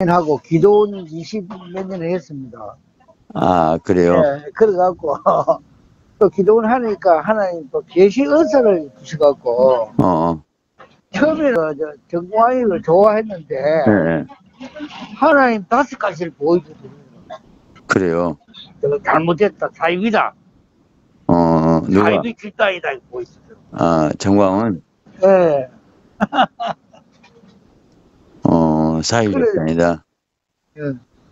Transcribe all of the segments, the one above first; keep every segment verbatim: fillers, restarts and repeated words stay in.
하고 기도원 이십 몇 년을 했습니다. 아, 그래요? 예, 그래갖고 또 기도원 하니까 하나님 또 계시 은사를 주셔갖고 어. 처음에 정광이를 좋아했는데 네. 하나님 다섯 가지를 보여주더라고요. 그래요? 잘못했다, 사입이다. 어, 누가? 사입이 길다이다 보여주더라고요. 아, 정광은? 예. 어, 사입이 그래. 아니다. 예.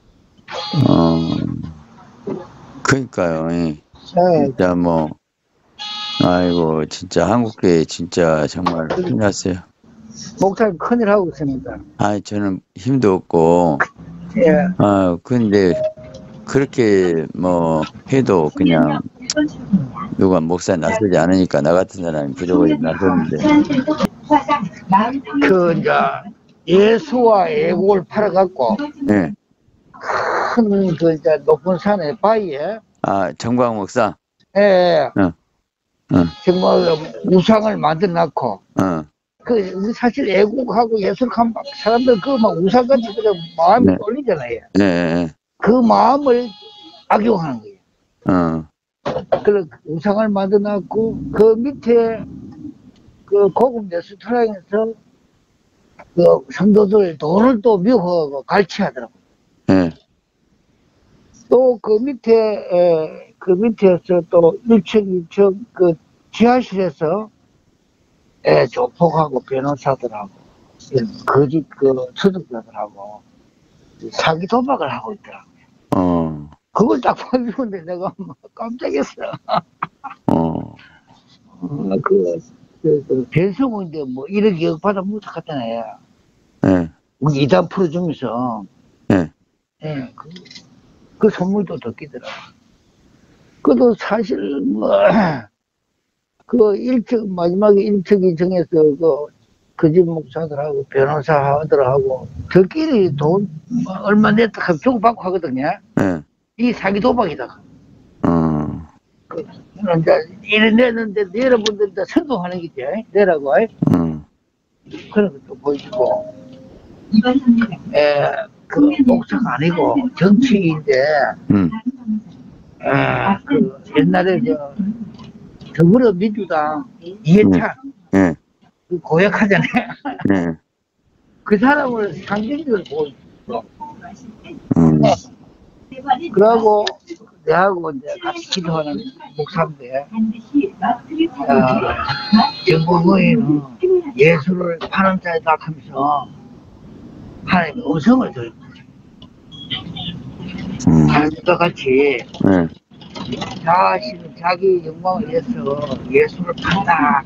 어, 그러니까요. 예. 예. 진짜 뭐, 아이고, 진짜 한국교회 진짜 정말 큰일 났어요. 목사님 큰일 하고 있습니다. 아, 저는 힘도 없고, 예. 아, 근데 그렇게 뭐 해도 그냥 누가 목사 나서지 않으니까 나 같은 사람이 부족하게 나섰는데. 그 이제 예수와 애국을 팔아갖고 네. 큰 그 이제 높은 산에 바위에 아, 정광 목사. 예. 응. 응. 정말 우상을 만들어 놨고 어. 그 사실 애국하고 예술하면 막 사람들 그 막 우상같이 그냥 마음이 네. 떨리잖아요. 네. 그 마음을 악용하는 거예요. 어. 그래서 우상을 만들어 놨고 그 밑에 그 고급 레스토랑에서 그 성도들 돈을 또 미워하고 갈취하더라고요. 네. 또 그 밑에 에, 그 밑에서 또 일 층, 이 층 그 지하실에서 에, 조폭하고 변호사들하고 거짓 그 투둑자들하고 사기 도박을 하고 있더라고요. 어. 그걸 딱 보는데 내가 깜짝이었어. 어. 어, 그, 그, 그 변성우인데 뭐 일억 이억 받아 못하겠다네. 네. 이단 풀어주면서. 네. 예, 그, 그 선물도 듣기더라고. 그도 사실 뭐 그 일 층 마지막에 일 층, 이 층에서 그 거짓 목사들하고 변호사들하고 저끼리 돈 뭐 얼마 냈다 하면 주고받고 하거든요. 네. 이 사기 도박이다. 어. 그, 이제 이래 내는데 여러분들 다 선동하는 게지 내라고. 어. 그런 것도 보여주고. 에, 그 목사가 아니고 정치인인데. 음. 에, 그 옛날에 저 더불어민주당 이해찬 네. 그 고약하잖아요. 네. 그 사람을 상징적으로 보여줬어. 음. 그러고 내하고 이제 같이 기도하는 목사인데 어, 정부의는 예수를 파는 자이다 하면서 하나님의 음성을 들은 거죠. 음. 하나님과 같이 네. 자신은 자기 영광을 위해서 예수를 판다.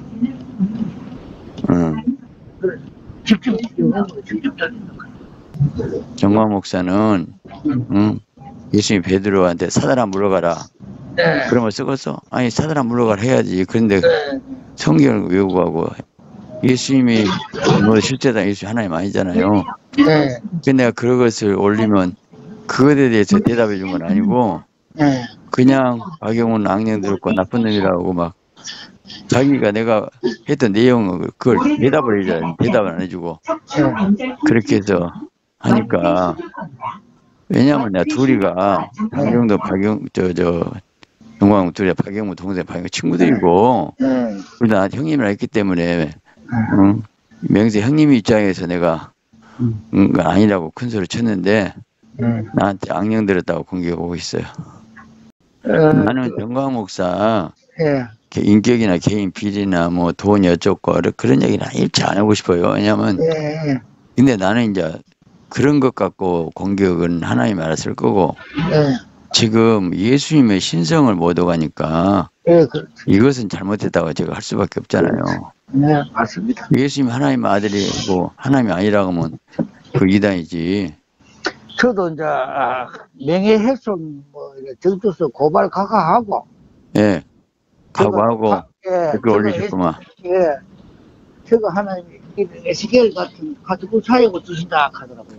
음. 직접 영광을 직접 들리는 거예요. 정광 목사는 응? 예수님 베드로한테 사단아 물러가라. 네. 그러면 쓰겠어? 아니 사단아 물러가라 해야지. 그런데 네. 성경을 외우고 하고 예수님이 뭐 실제다 예수 하나님 아니잖아요. 네. 근데 내가 그것을 올리면 그것에 대해서 대답해 준 건 아니고 네. 그냥 박영훈 악령 들었고 나쁜 놈이라고 막 자기가 내가 했던 내용을 그걸 대답을 해줘야 대답을 안 해주고 그렇게 해서 하니까 왜냐면 내가 둘이가 박영도 박영 저 저 정광훈 둘이 박영무 동생 박영무 친구들이고 네. 둘 다 형님이라 했기 때문에 응? 명세 형님 입장에서 내가 응, 아니라고 큰 소리 쳤는데 네. 나한테 악령 들었다고 공격하고 오고 있어요. 어, 나는 정광 목사 예. 인격이나 개인 비리나 뭐 돈 여쭙고 그런 얘기는 일체 안 하고 싶어요. 왜냐면 예. 근데 나는 이제 그런 것 갖고 공격은 하나님이 알았을 거고 예. 지금 예수님의 신성을 못 오가니까 예. 그렇죠. 이것은 잘못했다고 제가 할 수밖에 없잖아요. 네, 맞습니다. 예수님 하나님 아들이고 하나님이 아니라고 하면 그 이단이지. 저도 이제 아, 명예훼손 뭐 정도서 고발 각하하고 예. 각오하고 아, 예, 댓글 올리셨구만. 예. 제가 하나님 에스겔 같은 가지고 사역을 주신다 하더라고요.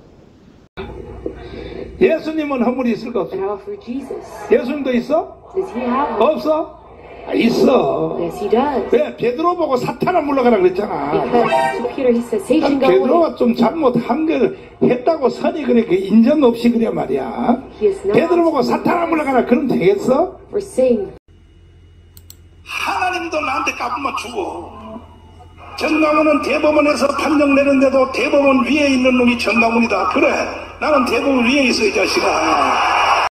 예수님은 허물이 있을까 없어? 예수님도 있어? 없어? 아, 있어. Yes, he does. 왜 베드로 보고 사탄아 물러가라 그랬잖아. Because to Peter he said, Satan, go away. 베드로가 좀 잘못한 걸 했다고 선이 그렇게 인정 없이 그래 말이야. He is not 베드로 보고 사탄아 물러가라 그럼 되겠어? for saying. 하나님도 나한테 까불면 주고. 전광훈은 대법원에서 판정 내는데도 대법원 위에 있는 놈이 전광훈이다. 그래, 나는 대법원 위에 있어 이 자식아.